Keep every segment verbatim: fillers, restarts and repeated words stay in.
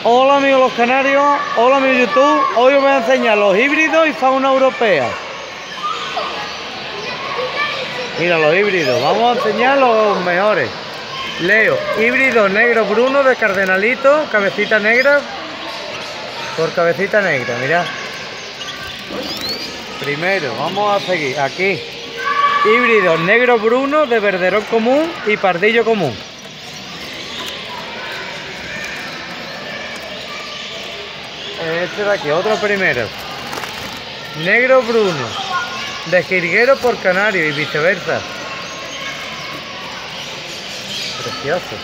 Hola amigos los canarios, hola amigos YouTube. Hoy os voy a enseñar los híbridos y fauna europea. Mira los híbridos, vamos a enseñar los mejores. Leo, híbrido negro bruno de cardenalito, cabecita negra por cabecita negra, mirad. Primero, vamos a seguir aquí. Híbrido negro bruno de verderón común y pardillo común. Este de aquí, otro primero. Negro bruno de jilguero por canario y viceversa. Precioso.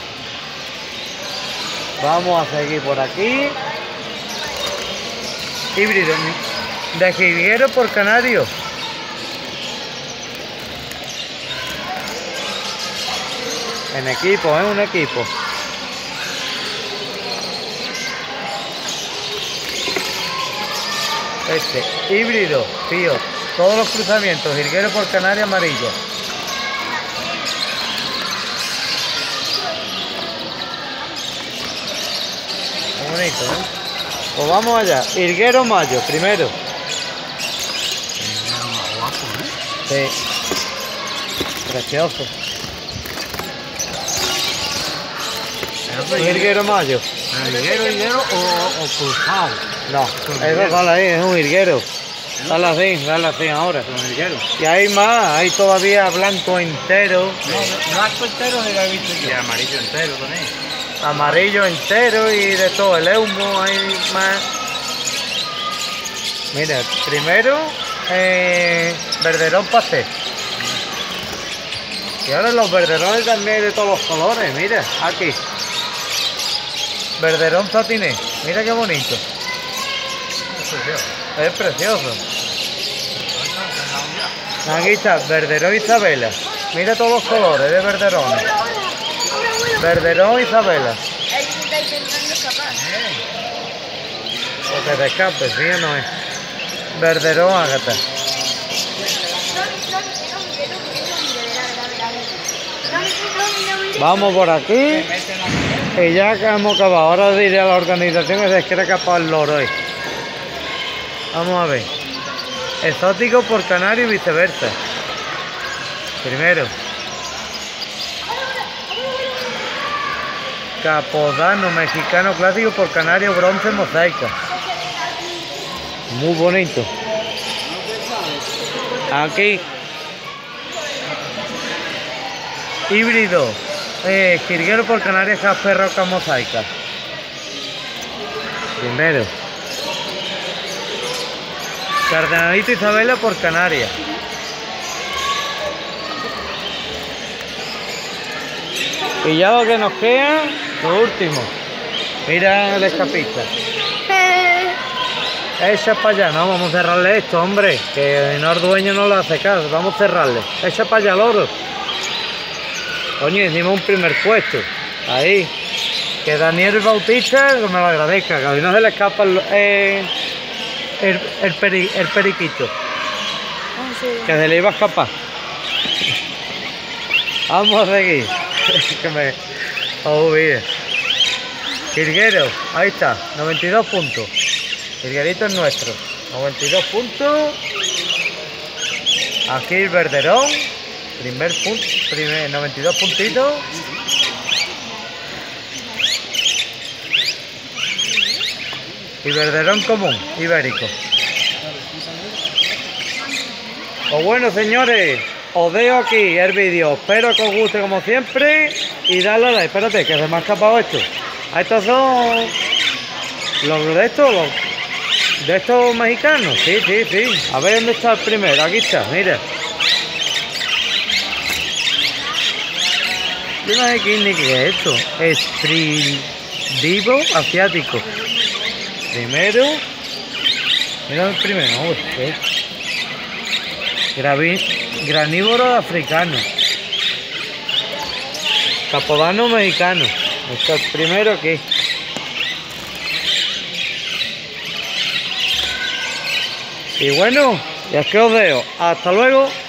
Vamos a seguir por aquí. Híbrido de jilguero por canario. En equipo, ¿eh? Un equipo. Este, híbrido, tío. Todos los cruzamientos, jilguero por canario amarillo. Muy bonito, ¿eh? Pues vamos allá. Jilguero mayo, primero. Sí. Precioso. Jilguero mayo. ¿Jilguero, jilguero o, o cruzado? No, eso sale ahí, es un jilguero. Sale así, sale así ahora. Y hay más, hay todavía blanco entero. No, blanco entero se lo he visto yo. Y amarillo entero también. Amarillo entero y de todo, el eumo, hay más. Mira, primero, eh, verderón pastel. Y ahora los verderones también de todos los colores, mira, aquí. Verderón satiné, mira qué bonito. Es precioso. Aquí está, verderón Isabela. Mira todos los colores de verderones. Verderón Isabela. O que te escape, ¿sí o no es? Verderón Ágata. Vamos por aquí. Y ya que hemos acabado, ahora diré a la organización que se quiere escapar el loro. ¿eh? Vamos a ver. Exótico por canario y viceversa. Primero. Capodano mexicano clásico por canario bronce mosaica. Muy bonito. Aquí. Híbrido. Eh, jilguero por canario jaspe roca mosaica. Primero. Cardenalito Isabela por Canarias. Y ya lo que nos queda, lo último. Mira el escapista. Echa para allá, no, vamos a cerrarle esto, hombre. Que no el dueño no lo hace caso, vamos a cerrarle. Echa para allá, loro. Coño, hicimos un primer puesto. Ahí. Que Daniel Bautista me lo agradezca, que a mí no se le escapa el... Eh, El, el, peri, el periquito. Oh, sí. Que se le iba a escapar. Vamos a seguir. Que me... Oh, mire. Jilguero, ahí está, noventa y dos puntos. Jilguerito es nuestro. noventa y dos puntos. Aquí el verderón. Primer punto. Primer, noventa y dos puntitos. Y verderón común, ibérico. Pues bueno, señores, os dejo aquí el vídeo. Espero que os guste como siempre. Y dale a like. Espérate, que se me ha escapado esto. Estos son los de estos, los de estos mexicanos. Sí, sí, sí. A ver dónde está el primero. Aquí está, mira. Yo no sé quién ni qué es esto. Estridivo asiático. Primero, mira el primero, uy, ¿qué? Gravi, granívoro africano, capodano mexicano, esto es el primero aquí. Y bueno, ya es que os veo, hasta luego.